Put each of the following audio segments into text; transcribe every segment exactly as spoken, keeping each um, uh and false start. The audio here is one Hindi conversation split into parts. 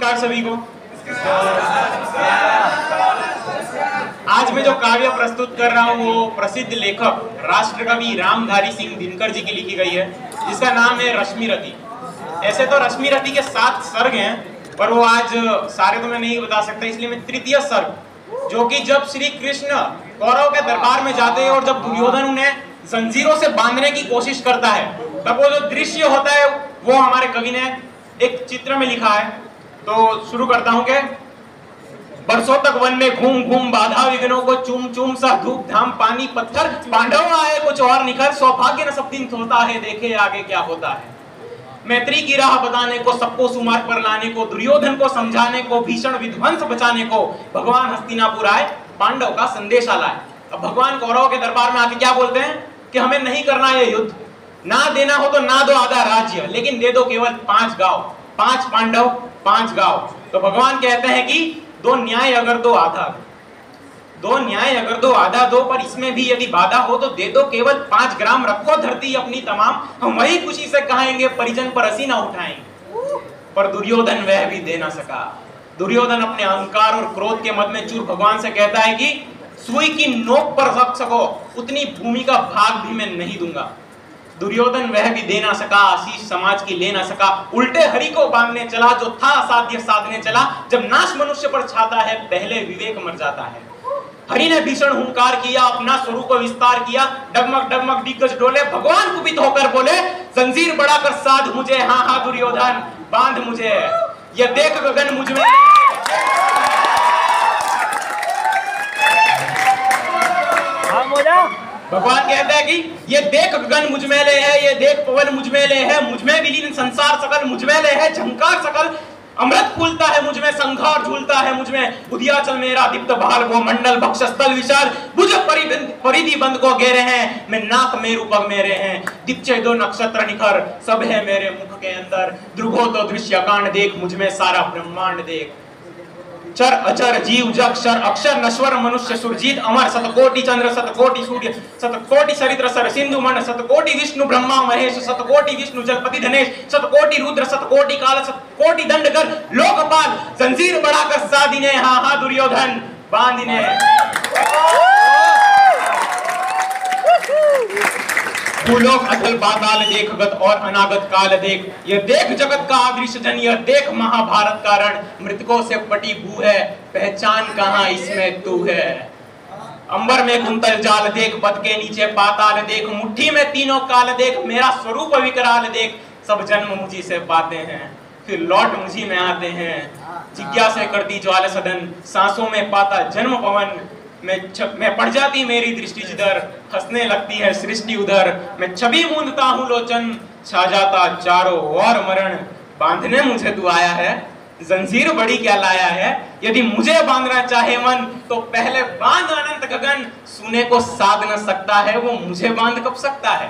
नमस्कार सभी को। आज मैं जो काव्य प्रस्तुत कर रहा हूँ वो प्रसिद्ध लेखक राष्ट्रकवि रामधारी सिंह दिनकर जी की लिखी गई है, जिसका नाम है रश्मिरथी। ऐसे तो रश्मिरथी के सात सर्ग हैं, पर वो आज सारे तो मैं नहीं बता सकता, इसलिए मैं तृतीय सर्ग, जो कि जब श्री कृष्ण कौरव के दरबार में जाते हैं और जब दुर्योधन उन्हें जंजीरों से बांधने की कोशिश करता है, तब वो जो दृश्य होता है वो हमारे कवि ने एक चित्र में लिखा है। तो शुरू करता हूं कि बरसों तक वन में घूम घूम बाधा विघ्नों को चूम चूम सा धूप धाम पानी पत्थर, पांडव आए कुछ और निखर, सौभाग्य न सब दिन होता है, देखे आगे क्या होता है। मैत्री की राह बताने को, सबको सुमार्ग पर लाने को, दुर्योधन को समझाने को, भीषण विध्वंस बचाने को भगवान हस्तिनापुर आए, पांडव का संदेशा लाए। अब भगवान कौरव के दरबार में आके क्या बोलते हैं कि हमें नहीं करना ये युद्ध, ना देना हो तो ना दो आधा राज्य, लेकिन दे दो केवल पांच गांव, पांच पांडव पांच गांव। तो भगवान कहते हैं कि दो न्याय अगर दो आधा, दो न्याय अगर दो आधा दो, पर इसमें भी यदि बाधा हो तो दे दो केवल पांच ग्राम, रखो धरती अपनी तमाम, हम वही खुशी से कहेंगे परिजन पर हंसी ना उठाएंगे। पर दुर्योधन वह भी दे ना सका। दुर्योधन अपने अहंकार और क्रोध के मद में चूर भगवान से कहता है कि सुई की नोक पर रख सको उतनी भूमि का भाग भी मैं नहीं दूंगा। दुर्योधन वह भी दे ना सका, आशीष समाज की ले ना सका, उल्टे हरि को बांधने चला, जो था असाध्य साधने चला। जब नाश मनुष्य पर छाता है पहले विवेक मर जाता है। हरि ने भीषण हुंकार किया, अपना स्वरूप विस्तार किया, डगमग डगमग दिग्गज डोले, भगवान कुपित होकर बोले जंजीर बढ़ाकर साध मुझे, हाँ हाँ दुर्योधन बांध मुझे, ये देख गगन मुझ में। भगवान कहता है कि ये देख गगन मुझ में ले है, ये देख पवन मुझ में ले है, मुझ में विलीन संसार सकल मुझ में ले है, झंकार सकल अमृत फूलता है मुझ में, संघार झूलता है मुझ में, उदियाचल मेरा दीप्त भाल वो मंडल भक्षस्थल विशाल, भुज परिधि बंद को घेरे हैं, मैं नाक मेरु पग मेरे हैं, दीप्चे दो नक्षत्र निखर सब है मेरे मुख के अंदर, ध्रुवो तो दृश्य कांड देख मुझ में सारा ब्रह्मांड देख। चर अचर जीव जक्षर अक्षर नश्वर मनुष्य सुरजीत अमर, शतकोटि चंद्र शतकोटि सूर्य शतकोटि सरित्र सर सिंधु मंड, शतकोटि विष्णु ब्रह्मा महेश, शतकोटि विष्णु जलपति धनेश, शतकोटि रुद्र शतकोटि काल शतकोटि दंडकर लोकपाल, जंजीर बढ़ाकर साधिने, हाँ हाँ दुर्योधन बांधिने। भूलोक अटल पाताल देख गत और अनागत काल देख, यह देख जगत का आदृश्य जन, यह देख महाभारत का रण, मृतकों से पटी भू है, पहचान कहाँ इसमें तू है। अंबर में कुंतल जाल देख, पद के नीचे पाताल देख, मुट्ठी में तीनों काल देख, मेरा स्वरूप विकराल देख, सब जन्म मुझी से पाते हैं फिर लौट मुझी में आते हैं, जिज्ञासा करती ज्वाल सदन, सांसों में पाता जन्म पवन, मैं मैं पड़ जाती मेरी दृष्टि जिधर, हंसने लगती है सृष्टि उधर, मैं छवि मूंदता हूँ लोचन, छा जाता चारों ओर मरण, बांधने मुझे तू आया है, जंजीर बड़ी क्या लाया है, यदि मुझे बांधना चाहे मन तो पहले बांध अनंत गगन, सुने को साध न सकता है वो मुझे बांध कब सकता है।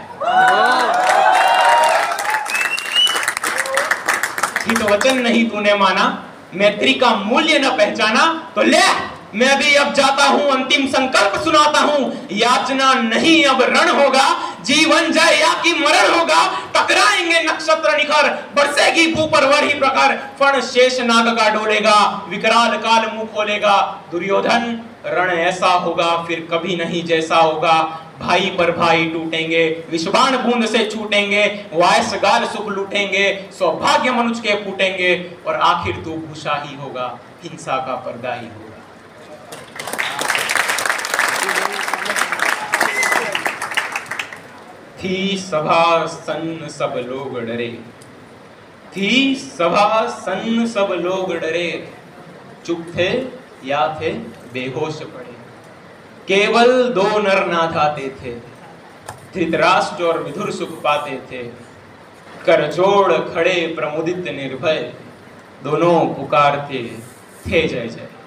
हित वचन नहीं तूने माना, मैत्री का मूल्य न पहचाना, तो ले मैं भी अब जाता हूं, अंतिम संकल्प सुनाता हूं, याचना नहीं अब रण होगा, जीवन जय या कि मरण होगा, टकराएंगे नक्षत्र निखर, बरसेगी भू पर वही प्रकार, फण शेष नाग का डोलेगा, विकराल काल मुंह खोलेगा, दुर्योधन रण ऐसा होगा फिर कभी नहीं जैसा होगा, भाई पर भाई टूटेंगे, विषबाण बूंद से छूटेंगे, वायस गाल सुख लूटेंगे, सौभाग्य मनुष्य के फूटेंगे, और आखिर तू भूषा ही होगा, हिंसा का पर्दा ही होगा। थी सभा सन्न सब लोग डरे, थी सभा सन्न सब लोग डरे, चुप थे या थे बेहोश पड़े, केवल दो नर नाथाते थे, धृतराष्ट्र और विदुर सुख पाते थे, करजोड़ खड़े प्रमुदित निर्भय, दोनों पुकारते थे जय जय।